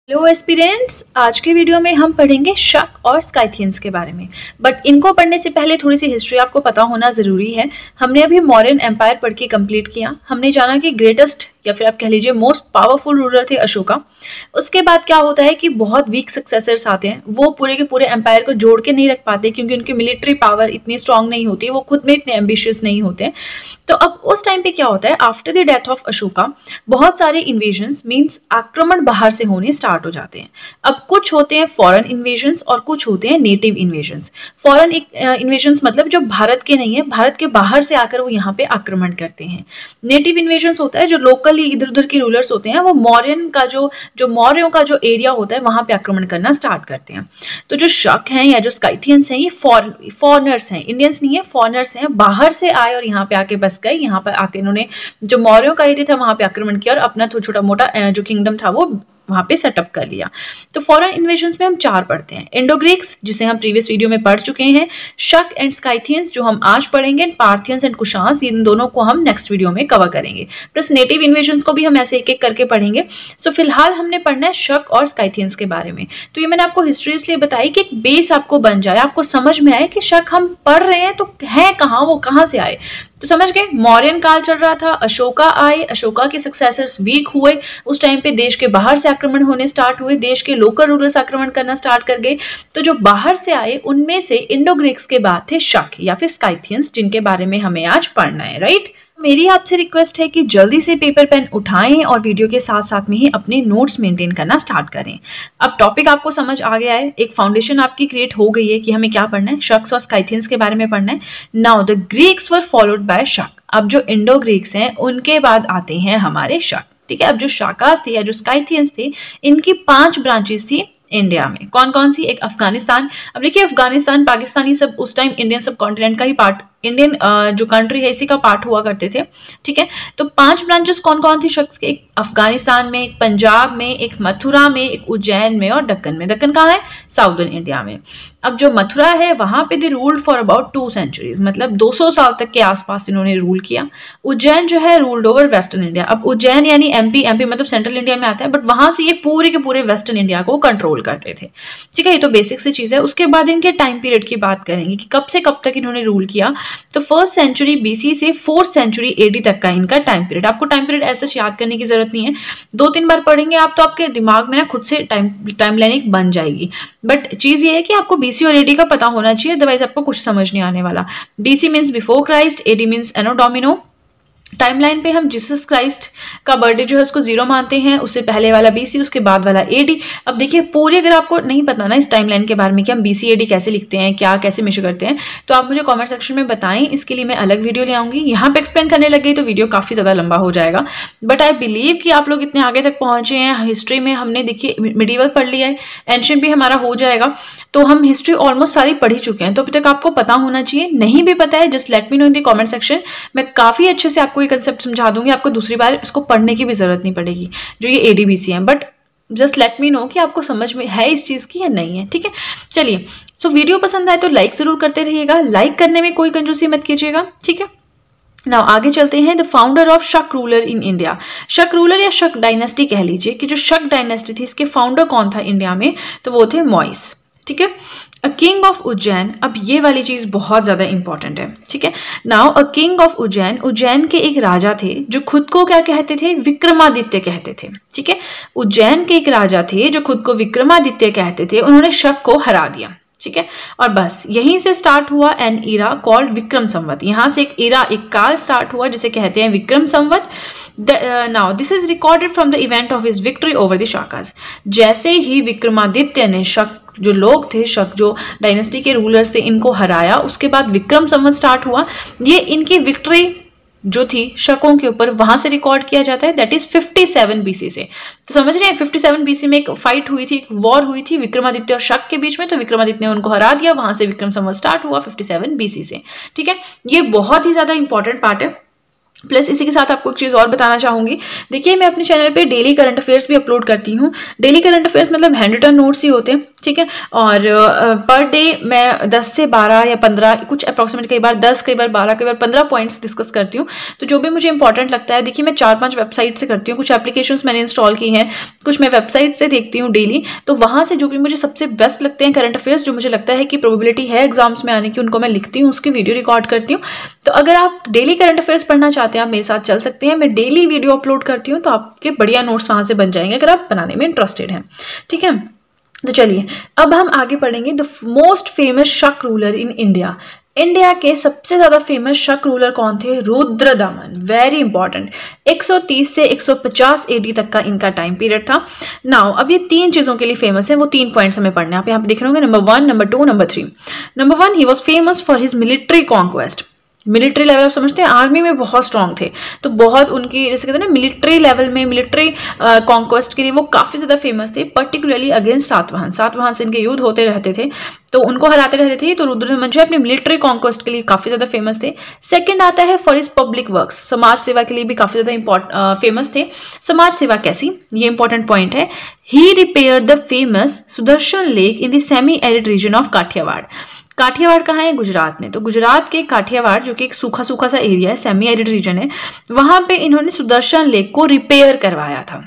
Hello aspirants, आज के video में हम पढ़ेंगे शक और स्काइथियंस के बारे में। बट इनको पढ़ने से पहले थोड़ी सी हिस्ट्री आपको पता होना ज़रूरी है। हमने अभी मौर्यन एम्पायर पढ़ के कंप्लीट किया। हमने जाना कि ग्रेटेस्ट या फिर आप कह लीजिए मोस्ट पावरफुल रूलर थे अशोका। उसके बाद क्या होता है कि बहुत वीक सक्सेसर्स आते हैं, वो पूरे के पूरे एम्पायर को जोड़ के नहीं रख पाते क्योंकि उनकी मिलिट्री पावर इतनी स्ट्रांग नहीं होती, वो खुद में इतने एम्बिशियस नहीं होते। तो अब उस टाइम पे क्या होता है, after the death of Ashoka बहुत सारे इन्वेजन्स मीन्स आक्रमण बाहर से होने स्टार्ट हो जाते हैं। अब कुछ होते हैं फॉरेन इन्वेजन्स और कुछ होते हैं नेटिव इन्वेजन्स। फॉरेन इन्वेजन्स मतलब जो भारत के नहीं है, भारत के बाहर से आकर वो यहाँ पे आक्रमण करते हैं। नेटिव इन्वेजन्स होता है जो लोकली इधर उधर के रूलर्स होते हैं, वो मौर्यन का जो मौर्यों का जो एरिया होता है वहां पे आक्रमण करना स्टार्ट करते हैं। तो जो शक हैं या जो स्काइथियंस हैं, ये फॉरनर्स हैं, इंडियंस नहीं है, फॉरनर्स हैं, बाहर से आए और यहाँ पे आके बस गए। यहाँ पर आके इन्होंने जो मौर्यों का एरिया था वहां पे आक्रमण किया और अपना छोटा मोटा जो किंगडम था वो वहां पे सेटअप कर लिया। तो फॉरेन इन्वेजन्स में हम चार पढ़ते हैं। इंडो ग्रीक्स जिसे हम प्रीवियस वीडियो में पढ़ चुके हैं, शक एंड स्काइथियंस जो हम आज पढ़ेंगे, पार्थियंस एंड कुशांस, इन दोनों को हम नेक्स्ट वीडियो में कवर करेंगे। प्लस नेटिव इन्वेजन्स को भी हम ऐसे एक एक करके पढ़ेंगे। सो फिलहाल हमने पढ़ना है शक और स्काइथियंस के बारे में। तो ये मैंने आपको हिस्ट्री इसलिए बताई कि एक बेस आपको बन जाए, आपको समझ में आए कि शक हम पढ़ रहे हैं तो है कहाँ, वो कहाँ से आए। तो समझ गए, मौर्यन काल चल रहा था, अशोका आए, अशोका के सक्सेसर्स वीक हुए, उस टाइम पे देश के बाहर से आक्रमण होने स्टार्ट हुए, देश के लोकल रूलर्स आक्रमण करना स्टार्ट कर गए। तो जो बाहर से आए उनमें से इंडो ग्रीक्स के बाद थे शक या फिर स्काइथियंस, जिनके बारे में हमें आज पढ़ना है। राइट, मेरी आपसे रिक्वेस्ट है कि जल्दी से पेपर पेन उठाएं और वीडियो के साथ साथ में ही अपने नोट्स मेंटेन करना स्टार्ट करें। अब टॉपिक आपको समझ आ गया है, एक फाउंडेशन आपकी क्रिएट हो गई है कि हमें क्या पढ़ना है, शक्स और स्काइथियंस के बारे में पढ़ना है। Now the Greeks were followed by Shaka. अब जो इंडो ग्रीक्स हैं उनके बाद आते हैं हमारे शक। ठीक है, अब जो शाकास थे या जो स्काइथियंस थे, इनकी 5 ब्रांचेस थी इंडिया में। कौन कौन सी? एक अफगानिस्तान। अब देखिए, अफगानिस्तान पाकिस्तान ये सब उस टाइम इंडियन सब कॉन्टिनेंट का ही पार्ट, इंडियन जो कंट्री है इसी का पार्ट हुआ करते थे। ठीक है, तो 5 ब्रांचेस कौन कौन थी शख्स के? एक अफगानिस्तान में, एक पंजाब में, एक मथुरा में, एक उज्जैन में और दक्कन में। दक्कन कहाँ है? साउदर्न इंडिया में। अब जो मथुरा है वहां पे they ruled for about 2 centuries, मतलब 200 साल तक के आसपास इन्होंने रूल किया। उज्जैन जो है रूल्ड ओवर वेस्टर्न इंडिया। अब उज्जैन यानी एमपी मतलब सेंट्रल इंडिया में आता है, बट वहां से ये पूरे के पूरे वेस्टर्न इंडिया को कंट्रोल करते थे। ठीक है, ये तो बेसिक सी चीज है। उसके बाद इनके टाइम पीरियड की बात करेंगे कि कब से कब तक इन्होंने रूल किया। तो 1st सेंचुरी बीसी से 4th सेंचुरी एडी तक का इनका टाइम पीरियड। आपको टाइम पीरियड ऐसा याद करने की जरूरत नहीं है, 2-3 बार पढ़ेंगे आप तो आपके दिमाग में ना खुद से टाइम लाइन एक बन जाएगी। बट चीज ये है कि आपको बीसी और एडी का पता होना चाहिए, अदरवाइज आपको कुछ समझ नहीं आने वाला। BC means before Christ, AD means anno Domini. Timeline पे हम जीसस क्राइस्ट का बर्थडे जो है उसको 0 मानते हैं, उससे पहले वाला बीसी, उसके बाद वाला एडी। अब देखिए, पूरी अगर आपको नहीं पता ना इस टाइमलाइन के बारे में कि हम बीसी एडी कैसे लिखते हैं, क्या कैसे मेजर करते हैं, तो आप मुझे कमेंट सेक्शन में बताएं। इसके लिए मैं अलग वीडियो ले आऊंगी। यहाँ पे एक्सप्लेन करने लग गई तो वीडियो काफी ज्यादा लंबा हो जाएगा। बट आई बिलीव कि आप लोग इतने आगे तक पहुंचे हैं। हिस्ट्री में हमने देखिए मिडिवल पढ़ लिया है, एंशिएंट भी हमारा हो जाएगा, तो हम हिस्ट्री ऑलमोस्ट सारी पढ़ ही चुके हैं। तो अभी तक आपको पता होना चाहिए। नहीं भी पता है just let me know in the comment section, मैं काफी अच्छे से आपको ये कंसेप्ट समझा दूंगी। आपको दूसरी बार इसको पढ़ने की भी जरूरत नहीं पड़ेगी जो ये एडीबीसी है। But just let me know कि आपको समझ में है इस चीज की या नहीं है। ठीक है, चलिए। सो वीडियो पसंद आए तो लाइक जरूर करते रहिएगा, लाइक करने में कोई कंजूसी मत कीजिएगा। ठीक है, नाउ आगे चलते हैं। The founder of Shaka ruler in India. Shaka ruler या शक डायनेस्टी कह लीजिए कि जो शक डायनेस्टी थी, इसके फाउंडर कौन था इंडिया में? तो वो थे मॉइस। ठीक है, अ किंग ऑफ उज्जैन। अब ये वाली चीज बहुत ज्यादा इंपॉर्टेंट है। ठीक है, now a king of Ujjain, Ujjain के एक राजा थे जो खुद को क्या कहते थे? विक्रमादित्य कहते थे। ठीक है, उज्जैन के एक राजा थे जो खुद को विक्रमादित्य कहते थे। उन्होंने शक को हरा दिया। ठीक है, और बस यहीं से स्टार्ट हुआ an era called Vikram Samvat. यहां से एक इरा, एक काल स्टार्ट हुआ जिसे कहते हैं Vikram Samvat. Now this is recorded from the event of his victory over the Shakas. जैसे ही विक्रमादित्य ने शक जो लोग थे, शक जो डायनेस्टी के रूलर्स थे, इनको हराया, उसके बाद विक्रम संवत स्टार्ट हुआ। ये इनकी विक्ट्री जो थी शकों के ऊपर, वहां से रिकॉर्ड किया जाता है। दैट इज 57 बीसी से। तो समझ रहे हैं, 57 बीसी में एक फाइट हुई थी, एक वॉर हुई थी विक्रमादित्य और शक के बीच में। तो विक्रमादित्य ने उनको हरा दिया, वहां से विक्रम संवत स्टार्ट हुआ 57 बीसी से। ठीक है, ये बहुत ही ज्यादा इंपॉर्टेंट पार्ट है। प्लस इसी के साथ आपको एक चीज़ और बताना चाहूँगी। देखिए, मैं अपने चैनल पे डेली करंट अफेयर्स भी अपलोड करती हूँ। डेली करंट अफेयर्स मतलब हैंड रिटन नोट्स ही होते हैं, ठीक है। और पर डे मैं 10 से 12 या 15 कुछ अप्रॉक्सीमेट, कई बार 10, कई बार 12, कई बार 15 पॉइंट्स डिस्कस करती हूँ। तो जो भी मुझे इंपॉर्टेंट लगता है, देखिए मैं 4-5 वेबसाइट से करती हूँ, कुछ एप्लीकेशंस मैंने इंस्टॉल की हैं, कुछ मैं वेबसाइट से देखती हूँ डेली। तो वहाँ से जो भी मुझे सबसे बेस्ट लगते हैं करंट अफेयर्स, जो मुझे लगता है कि प्रोबेबिलिटी है एग्जाम्स में आने की, उनको मैं लिखती हूँ, उसकी वीडियो रिकॉर्ड करती हूँ। तो अगर आप डेली करंट अफेयर्स पढ़ना चाहते हैं, आप मेरे साथ चल सकते हैं। मैं डेली वीडियो अपलोड करती हूँ, तो आपके बढ़िया नोट्स वहां से बन जाएंगे अगर आप बनाने में इंटरेस्टेड हैं, ठीक है। तो चलिए अब हम आगे पढ़ेंगे the most famous Shaka ruler in India. India के सबसे ज्यादा फेमस शक रूलर कौन थे? रुद्रदमन। Very important. 130 से 150 एडी तक का इनका टाइम पीरियड था। नाउ अब ये 3 चीजों के लिए फेमस है, वो 3 पॉइंट्स हमें पढ़ने हैं। आप यहाँ पे देख रहे होंगे, number 1, number 2, number 3। Number 1, he was famous for his military conquest. Military level आप समझते हैं, आर्मी में बहुत स्ट्रांग थे, तो बहुत उनकी जैसे कहते हैं ना मिलिट्री लेवल में, मिलिट्री कॉन्क्वेस्ट के लिए वो काफी ज्यादा फेमस थे, पर्टिकुलरली अगेंस्ट सातवाहन। सातवाहन से इनके युद्ध होते रहते थे, तो उनको हराते रहते थे। तो रुद्रदमन जो है अपनी मिलिट्री कॉन्क्वेस्ट के लिए काफी ज्यादा फेमस थे। सेकंड आता है फॉर हिज पब्लिक वर्क्स, समाज सेवा के लिए भी काफी ज्यादा फेमस थे। समाज सेवा कैसी, ये इंपॉर्टेंट पॉइंट है। He repaired the famous Sudarshan lake in the semi arid region of Kathiawar. Kathiawar कहाँ है? गुजरात में। तो गुजरात के काठियावाड़, जो कि एक सूखा सूखा सा एरिया है, सेमी एरिड रीजन है, वहां पे इन्होंने सुदर्शन लेक को रिपेयर करवाया था।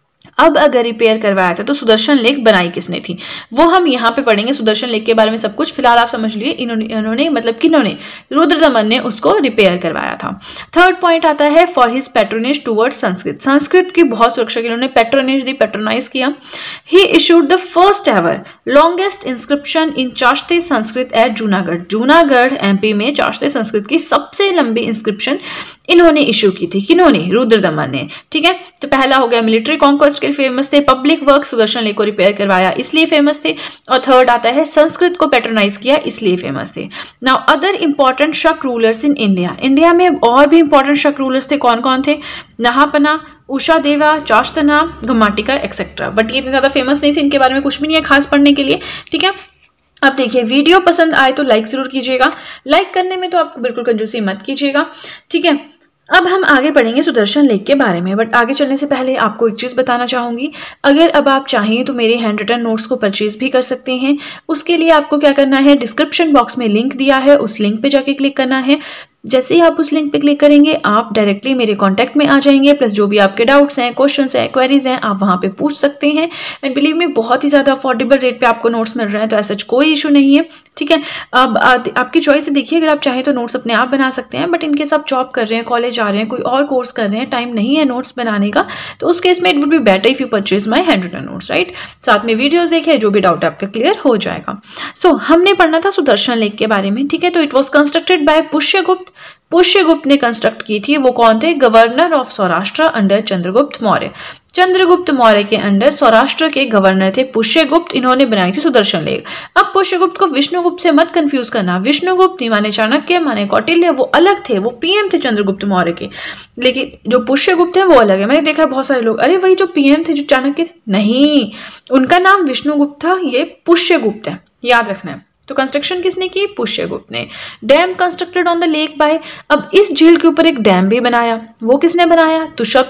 अब अगर रिपेयर करवाया था तो सुदर्शन लेक बनाई किसने थी, वो हम यहाँ पे पढ़ेंगे। सुदर्शन लेक के बारे में सब कुछ फिलहाल आप समझ लिए, इन्होंने मतलब किन्होंने, रुद्रदमन ने उसको रिपेयर करवाया था। थर्ड पॉइंट आता है for his patronage towards Sanskrit. Sanskrit की बहुत सुरक्षा के लिए उन्होंने पैट्रोनेज दी, पैट्रोनाइज किया। He issued the first ever longest inscription in chaste Sanskrit at Junagadh. Junagadh MP में चाश्ते संस्कृत की सबसे लंबी इंस्क्रिप्शन इन्होंने इशू की थी। किन्होंने? रुद्रदमन ने, ठीक है। तो पहला हो गया मिलिट्री कॉन्क्वेस्ट के लिए फेमस थे, पब्लिक वर्क सुदर्शन लेक को रिपेयर करवाया इसलिए फेमस थे, और थर्ड आता है संस्कृत को पैट्रोनाइज किया इसलिए फेमस थे। Now other important Shaka rulers in India. India में और भी इंपॉर्टेंट शक रूलर्स थे, कौन कौन थे? नहापना, उषा देवा, चाश्तना, घमाटिका एक्सेट्रा। बट ये इतने ज्यादा फेमस नहीं थे, इनके बारे में कुछ भी नहीं है खास पढ़ने के लिए, ठीक है। अब देखिए, वीडियो पसंद आए तो लाइक जरूर कीजिएगा, लाइक करने में तो आपको बिल्कुल कंजूसी मत कीजिएगा, ठीक है। अब हम आगे पढ़ेंगे सुदर्शन लेक के बारे में, बट आगे चलने से पहले आपको एक चीज़ बताना चाहूँगी। अगर अब आप चाहें तो मेरे हैंड रिटन नोट्स को परचेज भी कर सकते हैं। उसके लिए आपको क्या करना है, डिस्क्रिप्शन बॉक्स में लिंक दिया है, उस लिंक पे जाके क्लिक करना है। जैसे ही आप उस लिंक पे क्लिक करेंगे, आप डायरेक्टली मेरे कांटेक्ट में आ जाएंगे। प्लस जो भी आपके डाउट्स हैं, क्वेश्चंस हैं, क्वेरीज हैं, आप वहाँ पे पूछ सकते हैं। एंड बिलीव मी, बहुत ही ज़्यादा अफोर्डेबल रेट पे आपको नोट्स मिल रहे हैं, तो ऐसा कोई इशू नहीं है, ठीक है। अब आपकी चॉइस है। देखिए, अगर आप चाहें तो नोट्स अपने आप बना सकते हैं, बट इनकेस आप जॉब कर रहे हैं, कॉलेज जा रहे हैं, कोई और कोर्स कर रहे हैं, टाइम नहीं है नोट्स बनाने का, तो उस केस में it would be better if you purchase my hand written notes, right. साथ में वीडियोज देखिए, जो भी डाउट आपका क्लियर हो जाएगा। सो हमने पढ़ना था सुदर्शन लेक के बारे में, ठीक है। तो it was constructed by Pushyagupta. Pushyagupta ने कंस्ट्रक्ट की थी। वो कौन थे? Governor of Saurashtra under Chandragupta Maurya. Chandragupta Maurya के अंडर सौराष्ट्र के गवर्नर थे पुष्यगुप्त, इन्होंने बनाई थी सुदर्शन लेक। अब पुष्यगुप्त को विष्णुगुप्त से मत कंफ्यूज करना। विष्णुगुप्त माने चाणक्य, माने कौटिल्य, वो अलग थे, वो पीएम थे चंद्रगुप्त मौर्य के। लेकिन जो पुष्यगुप्त है वो अलग है। मैंने देखा बहुत सारे लोग, अरे वही जो पीएम थे जो चाणक्य थे, नहीं, उनका नाम विष्णुगुप्त था, ये पुष्यगुप्त है, याद रखना है। तो कंस्ट्रक्शन किसने की? पुष्यगुप्त ने। Dam constructed on the lake by, अब इस झील के ऊपर एक डैम भी बनाया, वो किसने बनाया?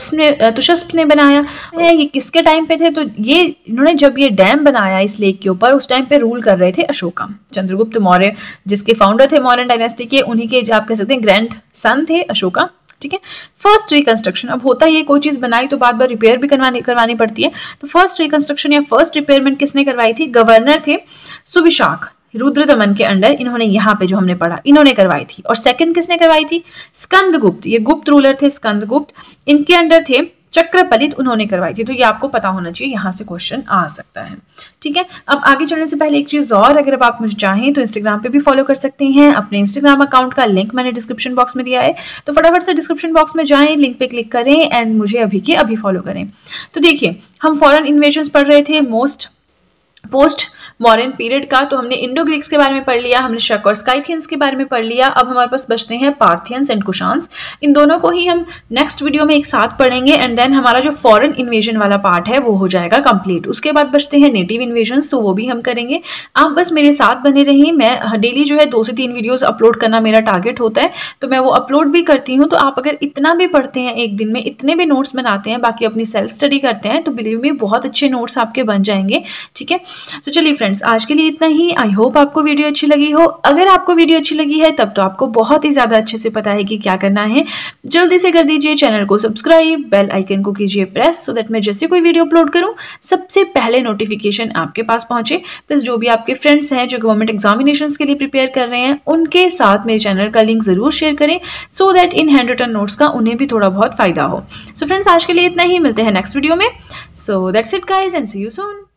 तुषस्प ने बनाया। ये किसके टाइम पे थे? तो ये इन्होंने जब ये डैम बनाया इस लेक के ऊपर, उस टाइम पे रूल कर रहे थे अशोका। चंद्रगुप्त मौर्य जिसके फाउंडर थे मौर्यन डायनेस्टी के, उन्हीं के आप कह सकते हैं ग्रैंड सन थे अशोका, ठीक है। फर्स्ट रिकंस्ट्रक्शन, अब होता है ये कोई चीज बनाई तो बार बार रिपेयर भी करवानी पड़ती है। तो फर्स्ट रिकंस्ट्रक्शन या फर्स्ट रिपेयरमेंट किसने करवाई थी? गवर्नर थे सुविशाख, रुद्रदमन के अंडर, इन्होंने यहाँ पे जो हमने पढ़ा इन्होंने करवाई थी। और सेकंड किसने करवाई थी? स्कंदगुप्त, ये गुप्त रूलर थे स्कंदगुप्त, इनके अंडर थे चक्रपलित, उन्होंने करवाई थी। तो ये आपको पता होना चाहिए, यहाँ से क्वेश्चन आ सकता है, ठीक है। अब आगे चलने से पहले एक चीज और, अगर आप मुझे चाहें तो इंस्टाग्राम पे भी फॉलो कर सकते हैं। अपने इंस्टाग्राम अकाउंट का लिंक मैंने डिस्क्रिप्शन बॉक्स में दिया है, तो फटाफट से डिस्क्रिप्शन बॉक्स में जाएं, लिंक पे क्लिक करें एंड मुझे अभी के अभी फॉलो करें। तो देखिए, हम फॉरेन इन्वेजन पढ़ रहे थे, पोस्ट मॉडर्न पीरियड का, तो हमने इंडो ग्रीक्स के बारे में पढ़ लिया, हमने शक और स्काइथियंस के बारे में पढ़ लिया। अब हमारे पास बचते हैं पार्थियंस एंड कुशान्स। इन दोनों को ही हम नेक्स्ट वीडियो में एक साथ पढ़ेंगे एंड देन हमारा जो फॉरेन इन्वेजन वाला पार्ट है वो हो जाएगा कंप्लीट। उसके बाद बचते हैं नेटिव इन्वेजन, तो वो भी हम करेंगे। आप बस मेरे साथ बने रहिए। मैं डेली जो है 2 से 3 वीडियोस अपलोड करना मेरा टारगेट होता है, तो मैं वो अपलोड भी करती हूँ। तो आप अगर इतना भी पढ़ते हैं एक दिन में, इतने भी नोट्स बनाते हैं, बाकी अपनी सेल्फ स्टडी करते हैं, तो बिलीव मी बहुत अच्छे नोट्स आपके बन जाएंगे। ठीक है, तो चलिए फ्रेंड्स, आज के लिए इतना ही। आई होप आपको वीडियो अच्छी लगी हो। अगर आपको वीडियो अच्छी लगी है तब तो आपको बहुत ही ज्यादा अच्छे से पता है कि क्या करना है। जल्दी से कर दीजिए चैनल को सब्सक्राइब, बेल आइकन को कीजिए प्रेस, सो दैट मैं जैसे कोई वीडियो अपलोड करूं सबसे पहले नोटिफिकेशन आपके पास पहुंचे। प्लस जो भी आपके फ्रेंड्स हैं जो गवर्नमेंट एग्जामिनेशंस के लिए प्रिपेयर कर रहे हैं, उनके साथ मेरे चैनल का लिंक जरूर शेयर करें, so that in hand written notes का उन्हें भी थोड़ा बहुत फायदा हो। सो फ्रेंड्स, आज के लिए इतना ही। मिलते हैं नेक्स्ट वीडियो में। So that's it guys and see you soon.